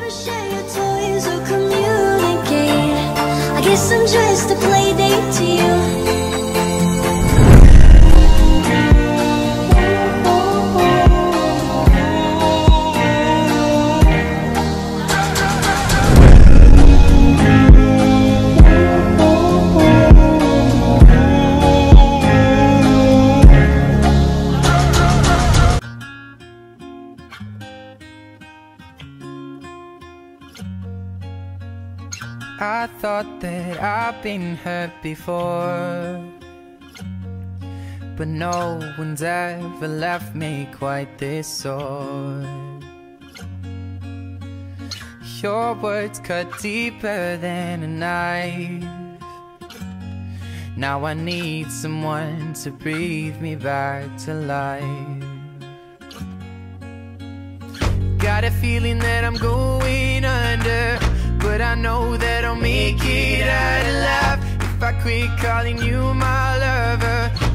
wanna share your toys or communicate. I guess I'm just a play date to you. I thought that I've been hurt before, but no one's ever left me quite this sore. Your words cut deeper than a knife. Now I need someone to breathe me back to life. Got a feeling that I'm going under, but I know that I'll make it out alive if I quit calling you my lover.